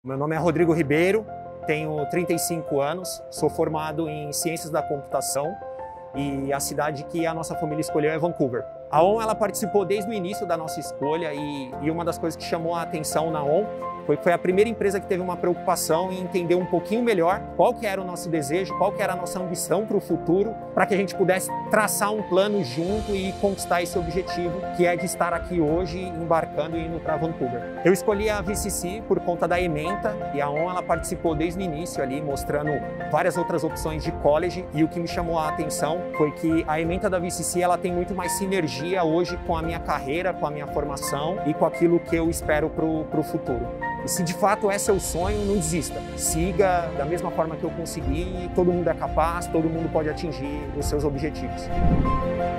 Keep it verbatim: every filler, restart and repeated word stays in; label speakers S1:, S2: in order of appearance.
S1: Meu nome é Rodrigo Ribeiro, tenho trinta e cinco anos, sou formado em Ciências da Computação e a cidade que a nossa família escolheu é Vancouver. A O N ela participou desde o início da nossa escolha e, e uma das coisas que chamou a atenção na O N foi que foi a primeira empresa que teve uma preocupação em entender um pouquinho melhor qual que era o nosso desejo, qual que era a nossa ambição para o futuro, para que a gente pudesse traçar um plano junto e conquistar esse objetivo, que é de estar aqui hoje embarcando e indo para Vancouver. Eu escolhi a V C C por conta da ementa e a O N ela participou desde o início ali, mostrando várias outras opções de college, e o que me chamou a atenção foi que a ementa da V C C ela tem muito mais sinergia hoje com a minha carreira, com a minha formação e com aquilo que eu espero para o futuro. E se de fato esse é o sonho, não desista. Siga da mesma forma que eu consegui, todo mundo é capaz, todo mundo pode atingir os seus objetivos.